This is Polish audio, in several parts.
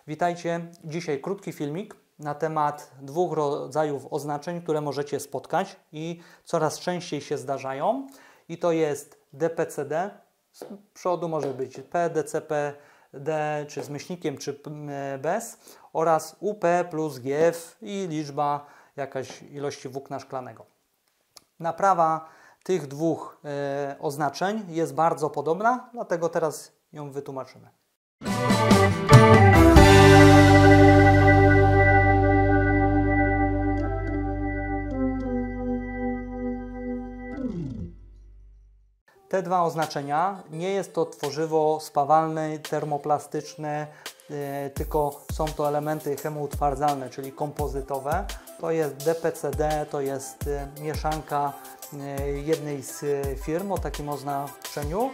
Witajcie. Dzisiaj krótki filmik na temat dwóch rodzajów oznaczeń, które możecie spotkać i coraz częściej się zdarzają. I to jest DPCD, z przodu może być PDCP, D, czy z myślnikiem, czy bez, oraz UP plus GF i liczba jakaś ilości włókna szklanego. Naprawa tych dwóch oznaczeń jest bardzo podobna, dlatego teraz ją wytłumaczymy. Te dwa oznaczenia, nie jest to tworzywo spawalne, termoplastyczne, tylko są to elementy chemoutwardzalne, czyli kompozytowe. To jest DPCD, to jest mieszanka jednej z firm o takim oznaczeniu,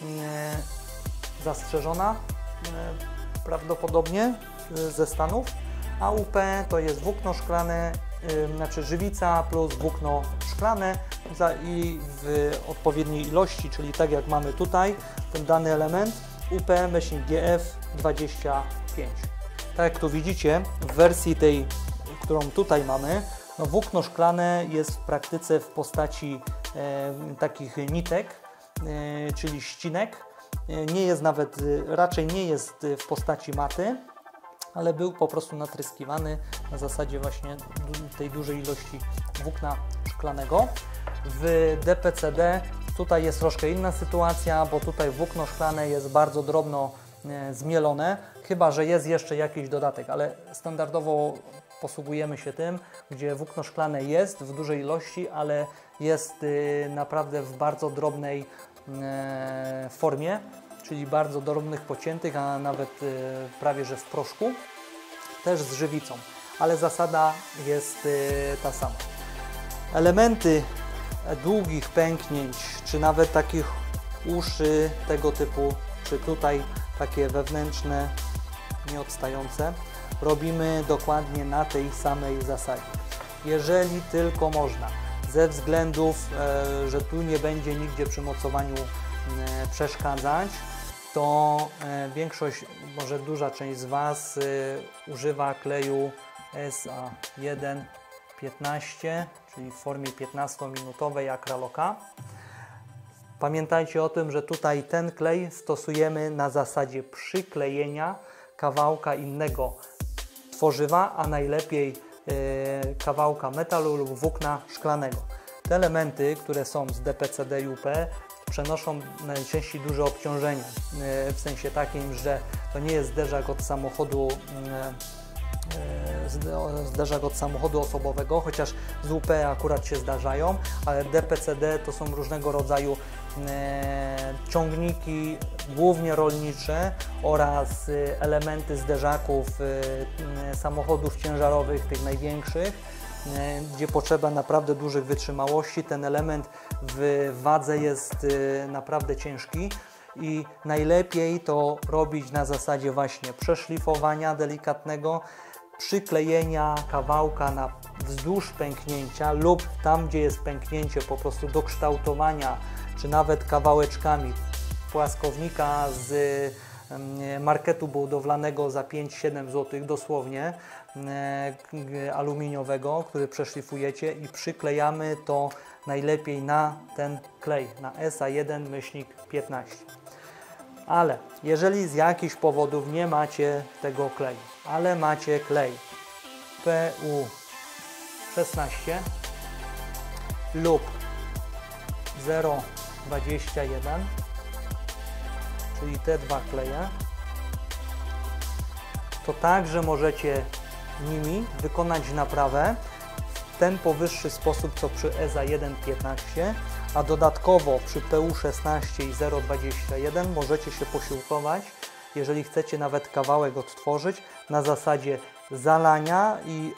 zastrzeżona prawdopodobnie ze Stanów, a UP to jest włókno szklane, znaczy żywica plus włókno szklane i w odpowiedniej ilości, czyli tak jak mamy tutaj ten dany element UP-GF 25. Tak jak tu widzicie, w wersji tej, którą tutaj mamy, no włókno szklane jest w praktyce w postaci takich nitek, czyli ścinek. Nie jest nawet, raczej nie jest w postaci maty, ale był po prostu natryskiwany na zasadzie właśnie tej dużej ilości włókna szklanego. W DPCD tutaj jest troszkę inna sytuacja, bo tutaj włókno szklane jest bardzo drobno zmielone, chyba że jest jeszcze jakiś dodatek, ale standardowo posługujemy się tym, gdzie włókno szklane jest w dużej ilości, ale jest naprawdę w bardzo drobnej formie, czyli bardzo drobnych pociętych, a nawet prawie że w proszku, też z żywicą, ale zasada jest ta sama. Elementy długich pęknięć, czy nawet takich uszy tego typu, czy tutaj takie wewnętrzne, nieodstające, robimy dokładnie na tej samej zasadzie. Jeżeli tylko można, ze względów, że tu nie będzie nigdzie przy mocowaniu przeszkadzać, to większość, może duża część z Was używa kleju SA1 15, czyli w formie 15-minutowej akraloka. Pamiętajcie o tym, że tutaj ten klej stosujemy na zasadzie przyklejenia kawałka innego tworzywa, a najlepiej kawałka metalu lub włókna szklanego. Te elementy, które są z DPCD i UP, przenoszą najczęściej duże obciążenia, w sensie takim, że to nie jest zderzak od samochodu osobowego, chociaż z UP akurat się zdarzają, ale DPCD to są różnego rodzaju ciągniki, głównie rolnicze, oraz elementy zderzaków samochodów ciężarowych, tych największych, gdzie potrzeba naprawdę dużych wytrzymałości. Ten element w wadze jest naprawdę ciężki i najlepiej to robić na zasadzie właśnie przeszlifowania delikatnego, przyklejenia kawałka na wzdłuż pęknięcia lub tam, gdzie jest pęknięcie, po prostu dokształtowania, czy nawet kawałeczkami płaskownika z marketu budowlanego za 5-7 zł dosłownie, aluminiowego, który przeszlifujecie i przyklejamy to najlepiej na ten klej, na SA1-15. Ale jeżeli z jakichś powodów nie macie tego kleju, ale macie klej PU16 lub 021, czyli te dwa kleje, to także możecie nimi wykonać naprawę w ten powyższy sposób co przy SA1-15, a dodatkowo przy PU16 i 021 możecie się posiłkować, jeżeli chcecie nawet kawałek odtworzyć, na zasadzie zalania i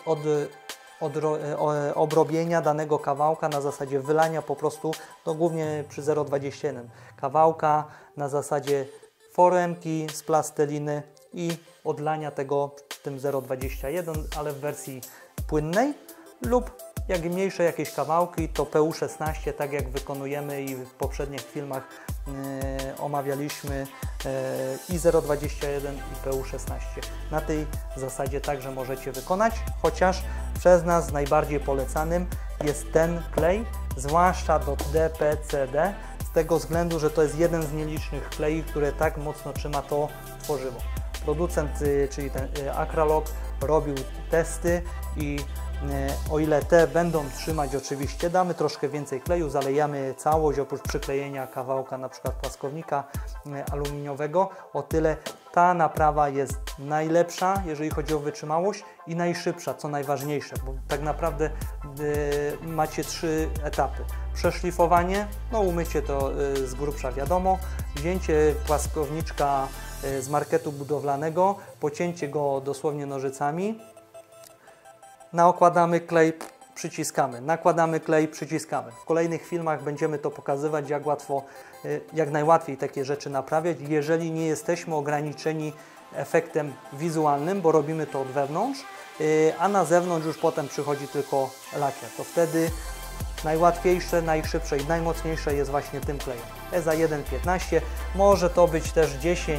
obrobienia danego kawałka, na zasadzie wylania po prostu, no głównie przy 0,21 kawałka, na zasadzie foremki z plasteliny i odlania tego tym 0,21, ale w wersji płynnej, lub Jak mniejsze jakieś kawałki, to PU16, tak jak wykonujemy i w poprzednich filmach omawialiśmy i 0,21 i PU16. Na tej zasadzie także możecie wykonać, chociaż przez nas najbardziej polecanym jest ten klej, zwłaszcza do DPCD, z tego względu, że to jest jeden z nielicznych klei, które tak mocno trzyma to tworzywo. Producent, czyli ten Acralog, robił testy i o ile te będą trzymać, oczywiście damy troszkę więcej kleju, zalejamy całość, oprócz przyklejenia kawałka na przykład płaskownika aluminiowego, o tyle ta naprawa jest najlepsza, jeżeli chodzi o wytrzymałość i najszybsza, co najważniejsze, bo tak naprawdę macie 3 etapy. Przeszlifowanie, no umycie to z grubsza wiadomo, wzięcie płaskowniczka z marketu budowlanego, pocięcie go dosłownie nożycami, nakładamy klej, przyciskamy, nakładamy klej, przyciskamy. W kolejnych filmach będziemy to pokazywać, jak łatwo, jak najłatwiej takie rzeczy naprawiać, jeżeli nie jesteśmy ograniczeni efektem wizualnym, bo robimy to od wewnątrz, a na zewnątrz już potem przychodzi tylko lakier. To wtedy najłatwiejsze, najszybsze i najmocniejsze jest właśnie tym klejem. EZA 1.15, może to być też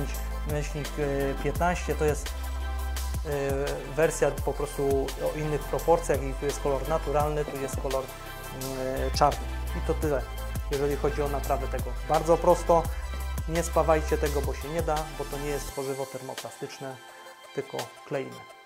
10-15, to jest wersja po prostu o innych proporcjach i tu jest kolor naturalny, tu jest kolor czarny. I to tyle, jeżeli chodzi o naprawę tego. Bardzo prosto, nie spawajcie tego, bo się nie da, bo to nie jest tworzywo termoplastyczne, tylko kleimy.